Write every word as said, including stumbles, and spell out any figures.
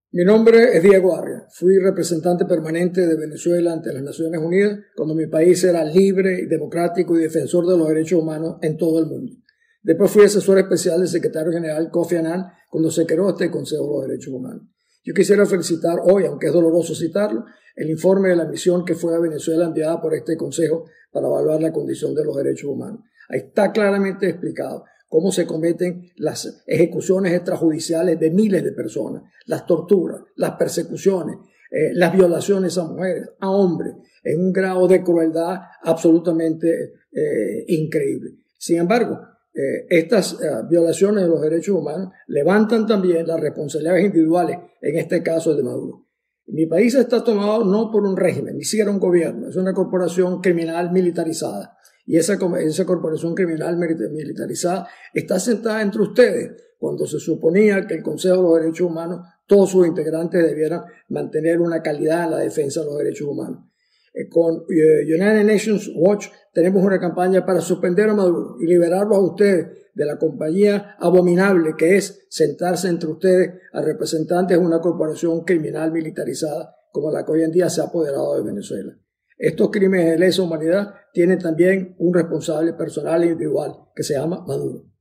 Mi nombre es Diego Arria. Fui representante permanente de Venezuela ante las Naciones Unidas cuando mi país era libre, democrático y defensor de los derechos humanos en todo el mundo. Después fui asesor especial del secretario general Kofi Annan cuando se creó este Consejo de los Derechos Humanos. Yo quisiera felicitar hoy, aunque es doloroso citarlo, el informe de la misión que fue a Venezuela enviada por este Consejo para evaluar la condición de los derechos humanos. Ahí está claramente explicado cómo se cometen las ejecuciones extrajudiciales de miles de personas, las torturas, las persecuciones, eh, las violaciones a mujeres, a hombres, en un grado de crueldad absolutamente eh, increíble. Sin embargo, eh, estas eh, violaciones de los derechos humanos levantan también las responsabilidades individuales, en este caso de Maduro. Mi país está tomado no por un régimen, ni siquiera un gobierno, es una corporación criminal militarizada. Y esa, esa corporación criminal militarizada está sentada entre ustedes cuando se suponía que el Consejo de los Derechos Humanos, todos sus integrantes debieran mantener una calidad en la defensa de los derechos humanos. Eh, con eh, United Nations Watch tenemos una campaña para suspender a Maduro y liberarlos a ustedes de la compañía abominable que es sentarse entre ustedes a representantes de una corporación criminal militarizada como la que hoy en día se ha apoderado de Venezuela. Estos crímenes de lesa humanidad tienen también un responsable personal e individual que se llama Maduro.